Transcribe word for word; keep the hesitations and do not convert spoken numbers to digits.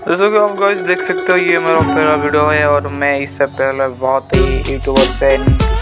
जैसे कि आप गाइस देख सकते हो ये मेरा पहला वीडियो है और मैं इससे पहले बहुत ही यूट्यूबर से